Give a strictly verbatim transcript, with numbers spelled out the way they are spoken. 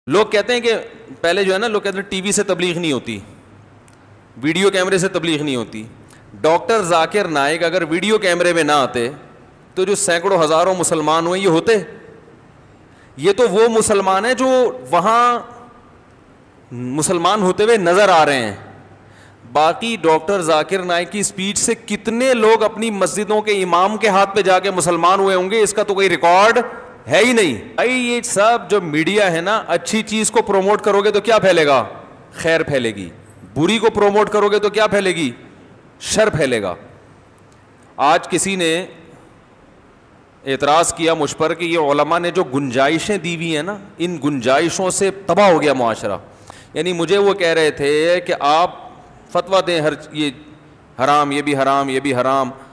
लोग कहते हैं कि पहले जो है ना, लोग कहते हैं टीवी से तबलीग नहीं होती, वीडियो कैमरे से तबलीग नहीं होती। डॉक्टर जाकिर नाइक अगर वीडियो कैमरे में ना आते तो जो सैकड़ों हजारों मुसलमान हुए ये होते। ये तो वो मुसलमान हैं जो वहां मुसलमान होते हुए नजर आ रहे हैं। बाकी डॉक्टर जाकिर नाइक की स्पीच से कितने लोग अपनी मस्जिदों के इमाम के हाथ पे जाके मुसलमान हुए होंगे, इसका तो कोई रिकॉर्ड है ही नहीं। भाई ये सब जो मीडिया है ना, अच्छी चीज को प्रोमोट करोगे तो क्या फैलेगा? खैर फैलेगी। बुरी को प्रोमोट करोगे तो क्या फैलेगी? शर फैलेगा। आज किसी ने एतराज किया मुझ पर कि ये उलमा ने जो गुंजाइशें दी हुई हैं ना, इन गुंजाइशों से तबाह हो गया मुआशरा। यानी मुझे वो कह रहे थे कि आप फतवा दें, हर ये हराम, ये भी हराम, ये भी हराम।